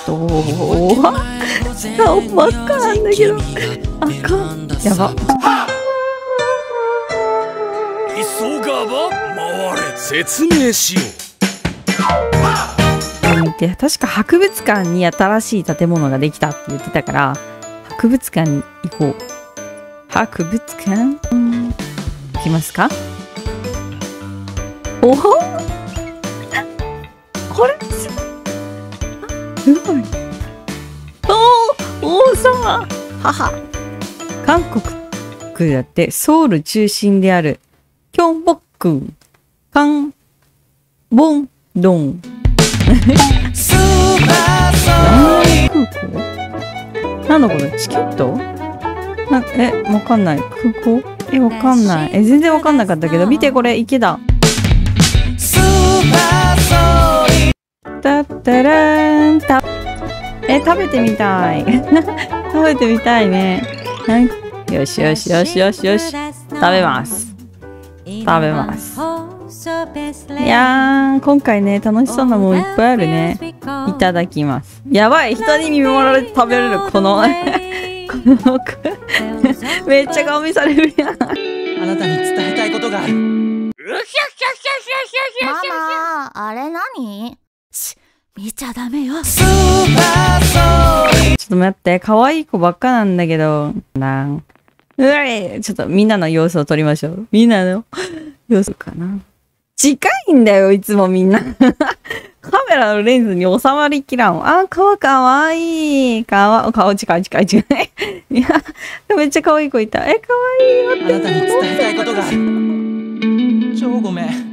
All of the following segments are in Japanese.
おお。顔真っ赤なんだけど。あかん。やば。 急がば回れ。説明しよう。見て、確か博物館に新しい建物ができたって言ってたから、博物館に行こう。博物館、行きますか？おお、これすごい。おお、王様。母。韓国だってソウル中心であるキョンボックカンボンドン。なんだこれ、チケット？わかんない。空港？わかんない。全然わかんなかったけど、見てこれ、池だ。たったらーん、食べてみたい。食べてみたいね。よしよしよしよしよし。食べます。食べます。いやー、今回ね、楽しそうなもんいっぱいあるね。いただきます。やばい、人に見守られて食べれる、このめっちゃ顔見されるやん。あなたに伝えたいことがある。 ママ、あれ何？見ちゃダメよ。 ちょっと待って、可愛い子ばっかなんだけど。ちょっとみんなの様子を撮りましょう。みんなの様子かな。近いんだよ、いつもみんな。カメラのレンズに収まりきらん。あ、顔かわいい。顔近い。いや、めっちゃ可愛い子いた。かわいい。 あなたに伝えたいことがある。超ごめん。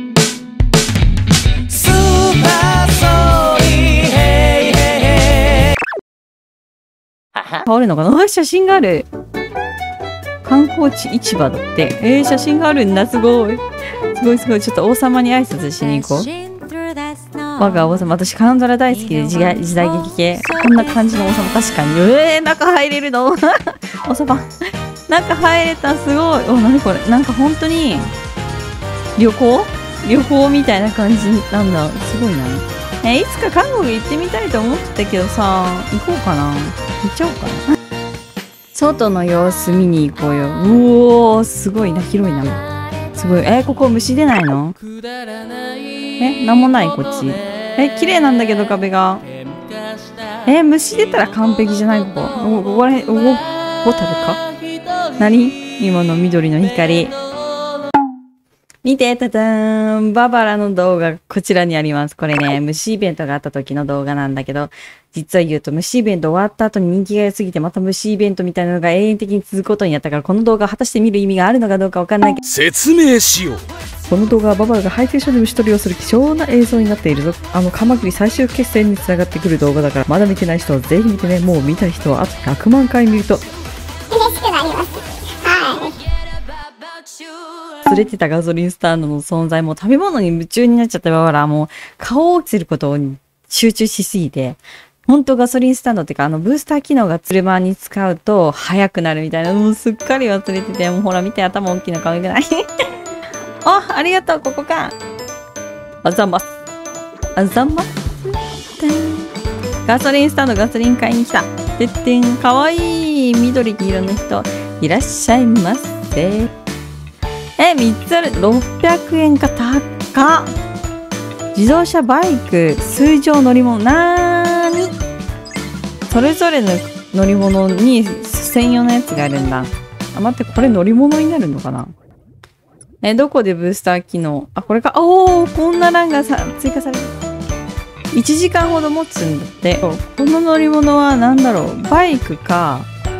倒れるのかな。写真がある。観光地市場だって。写真があるんだ。すごい。ちょっと王様に挨拶しに行こう。我が王様、私カンドラ大好きで時代劇系。こんな感じの王様、確かに。中入れるの王様。中入れた、すごい。何これ。なんか本当に、旅行みたいな感じなんだ。すごいな。いつか韓国行ってみたいと思ってたけどさ、行こうかな。行っちゃおうかな。外の様子見に行こうよ。うおー、すごいな、広いな。すごい。ここ虫出ないの？なんもない、こっち。綺麗なんだけど、壁が。虫出たら完璧じゃない？ここら辺、ホタルか？何？今の緑の光。見て、たたーん。ババラの動画、こちらにあります。これね、虫イベントがあった時の動画なんだけど、実は言うと虫イベント終わった後に人気が良すぎて、また虫イベントみたいなのが永遠的に続くことになったから、この動画を果たして見る意味があるのかどうかわかんないけど。 説明しよう。 この動画はババラが配給所で虫取りをする貴重な映像になっているぞ。カマキリ最終決戦に繋がってくる動画だから、まだ見てない人はぜひ見てね。もう見た人はあと100万回見ると。 嬉しくなります。はい。 忘れてたガソリンスタンドの存在も食べ物に夢中になっちゃったババラはもう顔をつることに集中しすぎて、ほんとガソリンスタンドっていうかブースター機能が車に使うと速くなるみたいな、もうすっかり忘れてて、もうほら見て、頭大きいの可愛くない？ありがとう、ここか。あざます。ガソリンスタンド、ガソリン買いに来た。てってん、かわいい緑黄色の人いらっしゃいませ。3つある。600円か、高っ。自動車、バイク、水上乗り物、なーに？それぞれの乗り物に専用のやつがあるんだ。待って、これ乗り物になるのかな？どこでブースター機能？これか。こんな欄が追加される。1時間ほど持つんだって。この乗り物は何だろう？バイクか、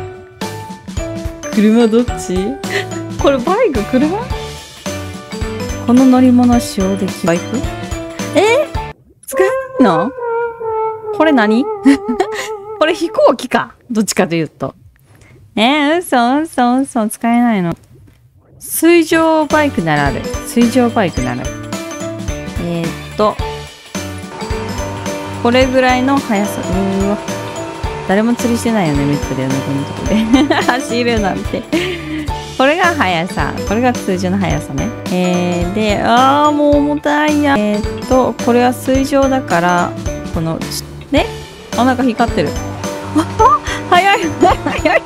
車どっち？これバイク？車？この乗り物使用できるバイク？使えるの？これ何？これ飛行機か。どっちかというと。嘘。使えないの。水上バイクならある。これぐらいの速さ。誰も釣りしてないよね、めっただよね、このとこで。走るなんて。これが速さ。これが通常の速さね。で、もう重たいや。これは水上だから、この、ね、 あ、なんか光ってる。あ、早い早い早い。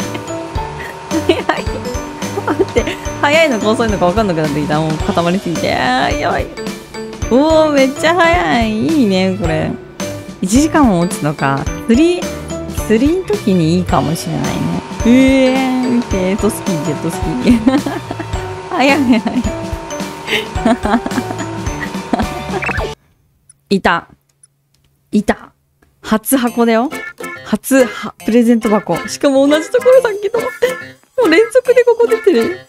待って、早いのか遅いのか分かんなくなってきた。もう固まりすぎて。やばい。おお、めっちゃ早い。いいね、これ。1時間も持つのか。釣りの時にいいかもしれないね。見て、ジェットスキー。早い早い。いた。初箱だよ。プレゼント箱。しかも同じところだけど。もう連続でここ出てる。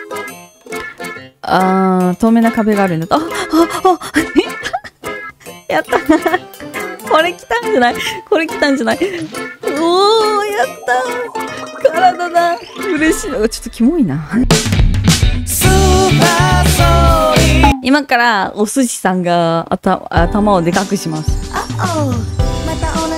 透明な壁があるんだと。やった。これ来たんじゃない？おー、やったー。体だ。嬉しいのがちょっとキモいな。今からお寿司さんが頭をでかくします。 また